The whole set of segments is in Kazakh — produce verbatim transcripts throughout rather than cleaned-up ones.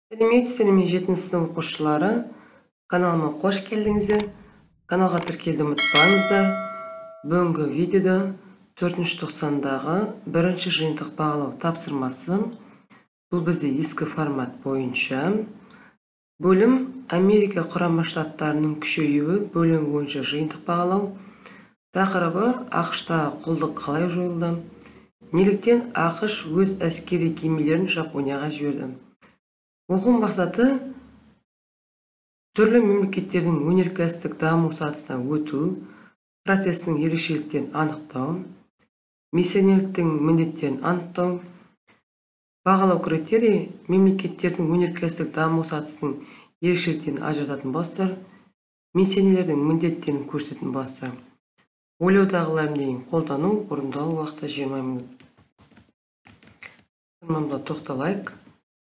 Сәлеметсіздер ме, жетінші сынып оқушылары? Каналыма қош келдіңіздер. Каналға тіркелуді ұмытпаңыздар. Бүгінгі видеода төртінші тоқсандағы бірінші жиынтық бағалау тапсырмасы. Бұл бізде ескі формат бойынша. Бөлім Америка құрама штаттарының күшеюі бөлім бойынша жиынтық бағалау. Тақырыбы ақш-тағы құлдық қалай жойылды? Неліктен ақш өз әскери кемелерін Жапонияға жіберді? Оқу мақсаты түрлі мемлекеттердің өнеркәсіптік даму сатысына өту, процестің ерекшеліктерін анықтау, миссионерліктің міндеттерін анықтау. Бағалау критерийі мемлекеттердің өнеркәсіптік даму сатысының ерекшеліктерін ажырататын болса, миссионерлердің міндеттерін көрсететін болса. Ойлаудағыларын дейін қолдану, орындалу уақыты жиырма минут. Тақырыбымызға тоқталайық.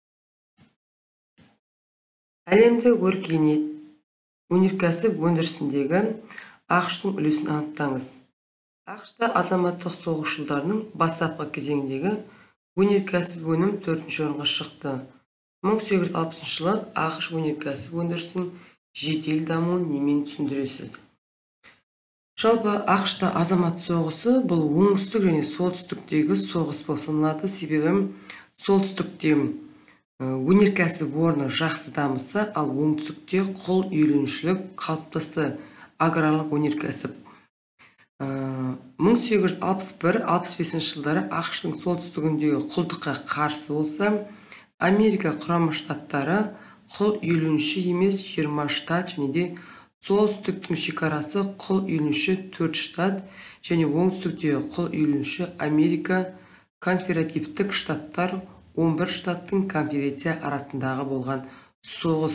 Әлемде өркениет өнеркәсіп өндірісіндегі ақш-тың үлесін анықтаңыз. ақш-та азаматтық соғыс жылдарының бастапқы кезеңдегі өнеркәсіп өнім төртінші орынға шықты. мың сегіз жүз алпысыншы жылы ақш өнеркәсіп өндірісінің жедел дамуын немен түсіндіресіз? Жалпы ақш-та азамат соғысы бұл оңтүстік және солтүстіктегі соғыс болып саналады. Себебі солтүстікте өнеркәсіп орны жақсы дамыса, ал оңтүстікте құл иеленушілік қалыптасты. Аграрлық өнеркәсіп. мың сегіз жүз алпыс бір алпыс бесінші жылдары ақш-тың солтүстігіндегі құлдыққа қарсы болса, Америка құрама штаттары құл иеленуші емес жиырма штат және де солтүстіктің шекарасы құл иеленуші төрт штат және оңтүстіктегі құл иеленуші Америка конфедеративтік штаттар он бір штаттың конфедерация арасындағы болған соғыс.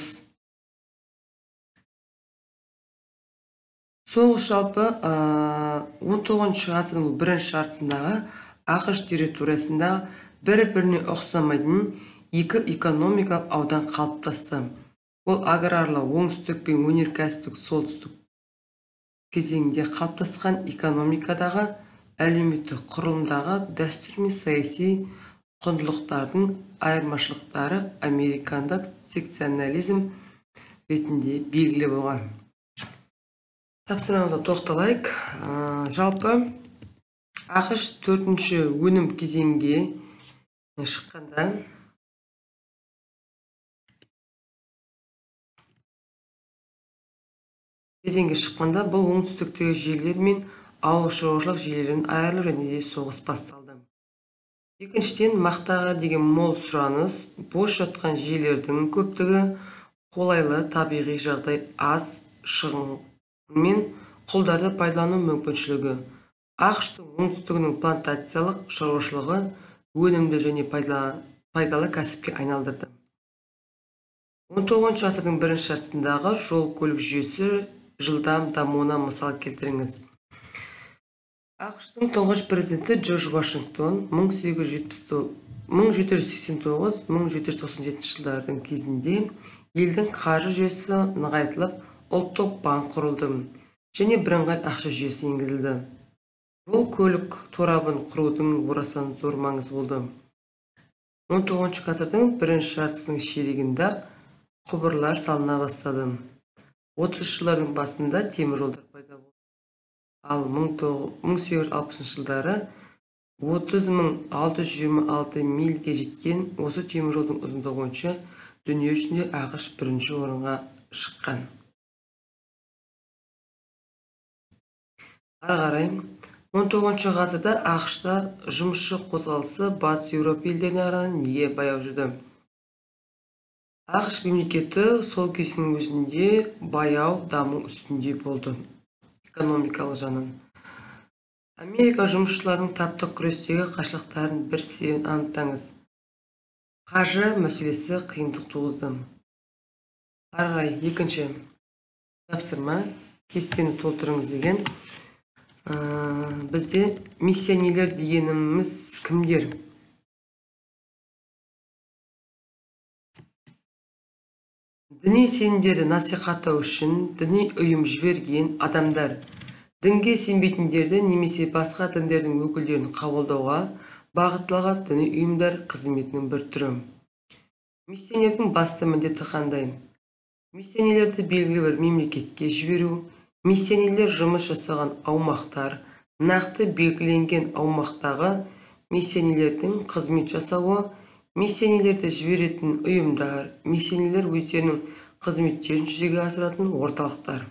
Соғыс жалпы он тоғызыншы ғасырдың бірінші жартысындағы ақш территориясында бір-біріне ұқсамайтын екі экономикалық аудан қалыптасты. Ол аграрлы оңтүстік пен өнеркәсіптік солтүстік кезеңінде қалыптасқан экономикадағы әлеуметтік құрылымдағы дәстүр мен саяси құндылықтардың айырмашылықтары американдық секционализм ретінде белгілі болған. Тапсырмамызға тоқталайық. Жалпы ақш төртінші өнім кезеңге шыққанда кезеңге шыққанда бұл оңтүстіктегі жерлер мен ауыл шаруашылық жерлерін айырылу және де соғыс басталды. Екіншіден, мақтаға деген мол сұраныс, бос жатқан жерлердің көптігі, қолайлы табиғи жағдай аз шығын мен құлдарды пайдалану мүмкіншілігі. ақш-тың оңтүстігінің плантациялық шаруашылығы өнімді және пайдалы кәсіпке айналдырды. он тоғызыншы ғасырдың бірінші жартысындағы жол көлік жүйесі жылдам дамуына мысал келтіріңіз. ақш-тың тұңғыш президенті Джордж Вашингтон мың жеті жүз сексен тоғыз мың жеті жүз тоқсан жетінші жылдардың кезінде елдің қаржы жүйесі нығайтылып, ұлттық банк құрылды және бірыңғай ақша жүйесі енгізілді. Жол көлік торабын құрудың орасан зор маңызы болды. он тоғызыншы ғасырдың бірінші жартысының ширегінде құбырлар салына бастады. отызыншы жылдардың басында темір жолдар пайда болды. Ал мың сегіз жүз алпысыншы жылдары отыз мың алты жүз жиырма алты мильге жеткен осы темір жолдың ұзындығы бойынша дүние жүзінде ақш бірінші орынға шыққан. Ары қарай он тоғызыншы ғасырда ақш-та жұмысшы қозғалысы батыс Еуропа елдеріне қарағанда неге баяу жүрді? ақш мемлекеті сол кездің өзінде баяу даму үстінде болды. Экономикалық жағынан. Америка жұмысшыларының таптық күрестегі қайшылықтарын бір себебін анықтаңыз. Қаржы мәселесі қиындық туғызды. Ары қарай екінші тапсырма кестені толтырыңыз деген. Бізде миссионерлер дегеніміз кімдер? Діни сенімдерді насихаттау үшін діни ұйым жіберген адамдар. Дінге сенбейтіндерді немесе басқа діндердің өкілдерін қабылдауға бағытталған діни ұйымдар қызметінің бір түрі. Миссионердің басты міндеті қандай? Миссионерлерді белгілі бір мемлекетке жіберу, миссионерлер жұмыс жасаған аумақтар, нақты белгіленген аумақтағы миссионерлердің қызмет жасауы, миссионерлерді жіберетін ұйымдар, миссионерлер өздерінің қызметтерін жүзеге асыратын орталықтар.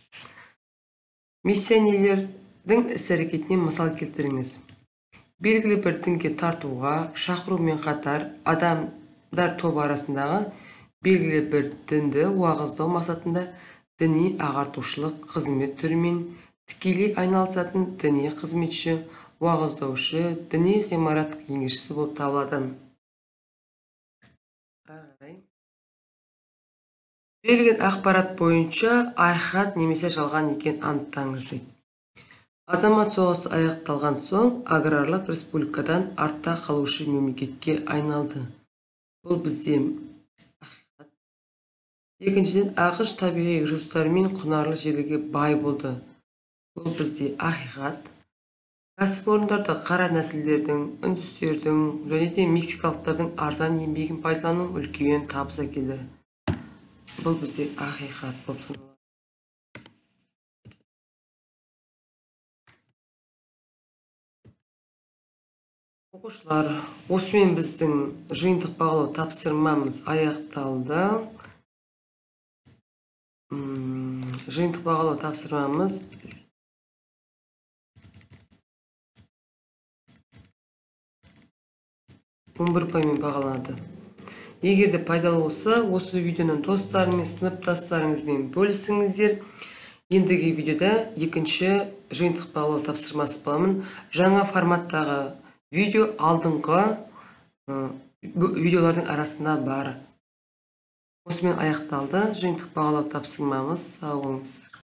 Миссионерлердің іс-әрекетіне мысал келтіріңіз. Белгілі бір дінге тартуға, шақырумен қатар адамдар тобы арасындағы белгілі бір дінді уағыздау мақсатында діни ағартушылық қызмет түрімен тікелей айналысатын діни қызметші, уағыздаушы, діни ғимарат кеңесшісі болып табылады. Берілген ақпарат бойынша ақиқат немесе жалған екен анықтаңыз дейді. Азамат соғысы аяқталған соң аграрлық республикадан артта қалушы мемлекетке айналды. Бұл бізде ақиқат. Екіншіден, ақш табиғи ресурстарымен құнарлы жерлерге бай болды. Бұл бізде ақиқат. Кәсіпорындарда қара нәсілдердің, үндістердің және де мексикалықтардың арзан еңбегін пайдалану үлкен табыс әкелді. Бұл бізде ақиқат болып саналады. Оқушылар, осымен біздің жиынтық бағалау тапсырмамыз аяқталды. Жиынтық бағалау тапсырмамыз он бір паймен бағаланады. Егер де пайдалы болса, осы видеоны достарымен, сыныптастарыңызбен бөлісіңіздер. Ендігі видеода екінші жиынтық бағалау тапсырмасы боламын. Жаңа форматтағы видео алдыңғы видеолардың арасында бар. Осымен аяқталды жиынтық бағалау тапсырмамыз. Сау болыңыздар.